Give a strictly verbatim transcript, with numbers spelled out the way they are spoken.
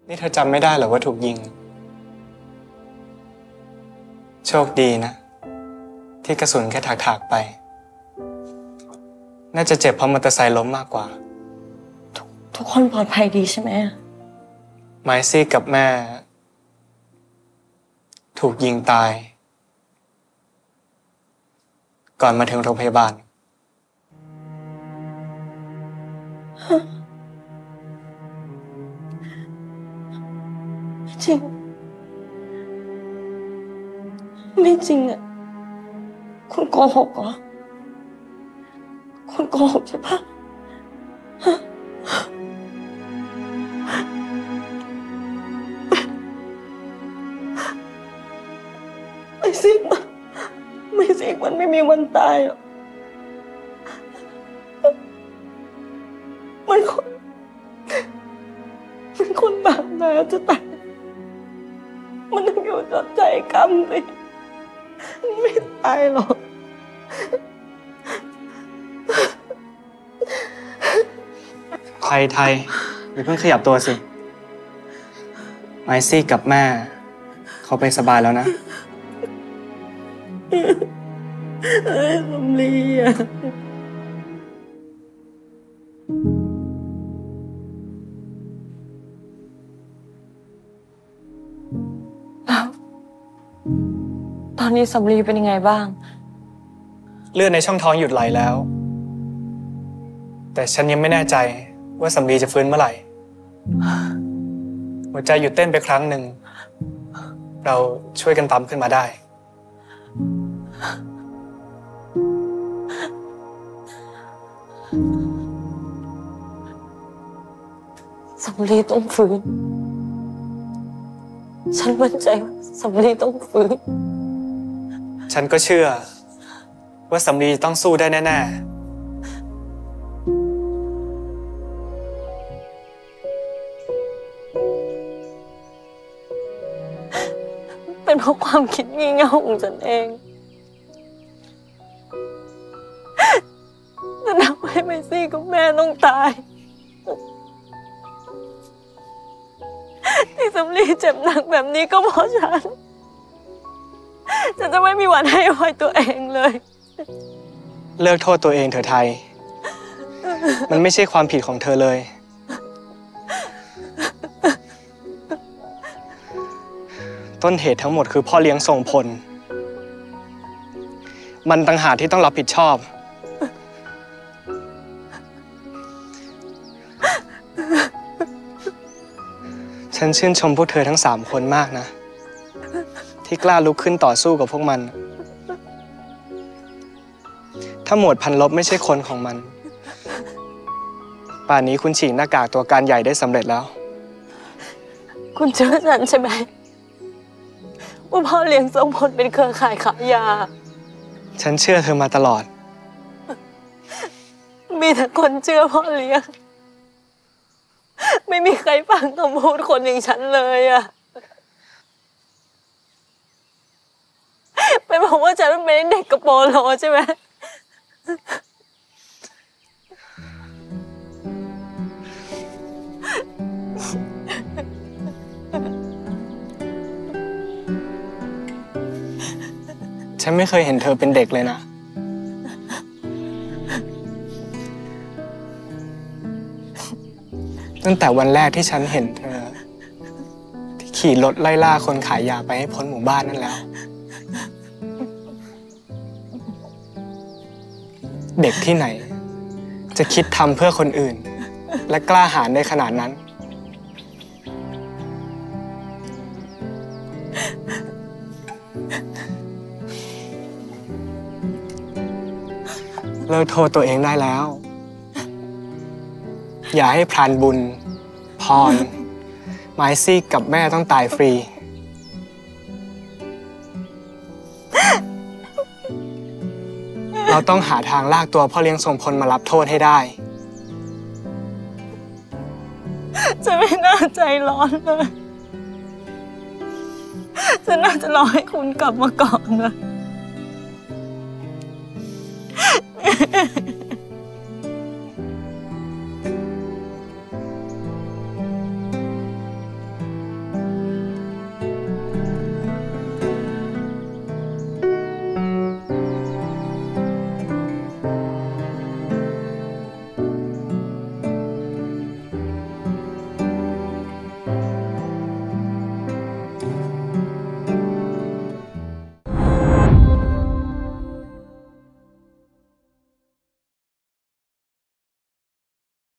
นี่เธอจำไม่ได้เหรอว่าถูกยิงโชคดีนะที่กระสุนแค่ถากๆไปน่าจะเจ็บเพราะมอเตอร์ไซค์ล้มมากกว่าททุกคนปลอดภัยดีใช่ไหมไมซี่กับแม่ถูกยิงตายก่อนมาถึงโรงพยาบาลไม่จริงไม่จริงอ่ะคุณโกหกเหรอคุณโกหกใช่ปะไม่สิมันไม่สิมันไม่มีวันตายหรอกมันคนมันคนบาปหนาจะตายมันต้องอยู่จดใจกรรมสิไม่ตายหรอกไทยไทยอย่าเพิ่งขยับตัวสิไมซี่กับแม่เขาไปสบายแล้วนะเอ้ยสำลีอ่ะแล้วตอนนี้สำลีเป็นยังไงบ้างเลือดในช่องท้องหยุดไหลแล้วแต่ฉันยังไม่แน่ใจว่าสำลีจะฟื้นเมื่อไหร่หัวใจหยุดเต้นไปครั้งหนึ่งเราช่วยกันปั๊มขึ้นมาได้สำลีต้องฟื้นฉันมั่นใจว่าสำลีต้องฟื้นฉันก็เชื่อว่าสำลีต้องสู้ได้แน่ๆเป็นเพราะความคิดงี่เง่าของฉันเองจะทำให้ไมซี่กับแม่ต้องตายที่สำลีเจ็บหนักแบบนี้ก็เพราะฉันฉันจะไม่มีวันให้อภัยตัวเองเลยเลิกโทษตัวเองเถอะไทยมันไม่ใช่ความผิดของเธอเลยต้นเหตุทั้งหมดคือพ่อเลี้ยงทรงพลมันต่างหากที่ต้องรับผิดชอบฉันชื่นชมพวกเธอทั้งสามคนมากนะที่กล้าลุกขึ้นต่อสู้กับพวกมันถ้าหมวดพันลบไม่ใช่คนของมันป่านนี้คุณฉีกหน้ากากตัวการใหญ่ได้สำเร็จแล้วคุณเชื่อฉันใช่ไหมว่าพ่อเลี้ยงทรงพลเป็นเครือข่ายขายยาฉันเชื่อเธอมาตลอดมีแต่คนเชื่อพ่อเลี้ยงไม่มีใครฟังคำพูดคนอย่างฉันเลยอะเป็นเพราะว่าฉันเป็นเด็กกระโปรงโลใช่ไหมฉันไม่เคยเห็นเธอเป็นเด็กเลยนะตั้งแต่วันแรกที่ฉันเห็นเธอที่ขี่รถไล่ล่าคนขายยาไปให้พ้นหมู่บ้านนั่นแล้วเด็กที่ไหนจะคิดทำเพื่อคนอื่นและกล้าหาญในขนาดนั้นเลิกโทษตัวเองได้แล้วอย่าให้พรานบุญพรไมซี่กับแม่ต้องตายฟรีเราต้องหาทางลากตัวพ่อเลี้ยงทรงพลมารับโทษให้ได้จะไม่น่าใจร้อนเลยจะน่าจะรอให้คุณกลับมาก่อนนะ